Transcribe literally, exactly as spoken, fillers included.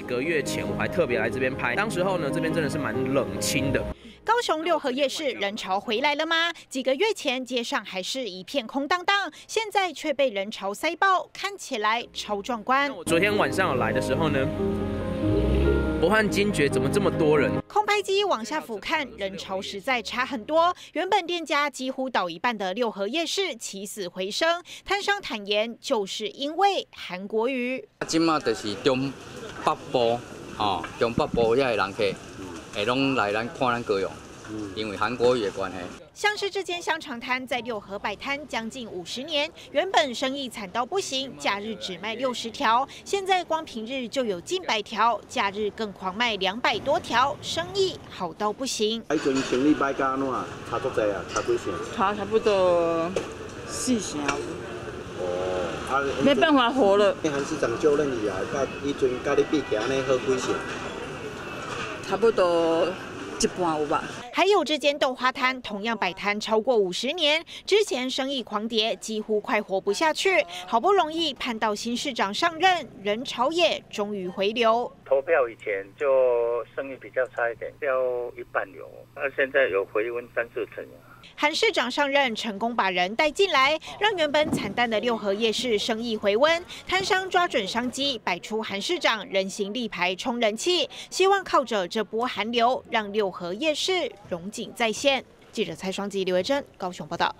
个月前我还特别来这边拍，当时候呢这边真的是蛮冷清的。 高雄六合夜市人潮回来了吗？几个月前街上还是一片空荡荡，现在却被人潮塞爆，看起来超壮观。 我昨天晚上有来的时候呢，我很惊觉怎么这么多人。 空拍机往下俯瞰，人潮实在差很多。原本店家几乎倒一半的六合夜市起死回生，摊商坦言，就是因为韩国瑜。 今嘛就是中北部哦，中北部遐个人客。 会拢来咱看咱高雄，因为韩国语的关系。 像是这间香肠摊在六合摆摊将近五十年，原本生意惨到不行，假日只卖六十条，现在光平日就有近百条，假日更狂卖两百多条，生意好到不行。 迄阵生意歹甲安怎？差足济啊，差几成？ 差差不多四成。 哦，啊， 没办法活了。 韩市长就任以来，甲以前甲你比起来，安尼好几成？ 差不多一半有吧。 还有这间豆花摊，同样摆摊超过五十年，之前生意狂跌，几乎快活不下去。好不容易盼到新市长上任，人潮也终于回流。 投票以前就生意比较差一点，掉一半有，那现在有回温三四成。 韩市长上任，成功把人带进来，让原本惨淡的六合夜市生意回温。摊商抓准商机，摆出韩市长人形立牌冲人气，希望靠着这波韩流，让六合夜市荣景再现。记者蔡双吉、刘维珍高雄报道。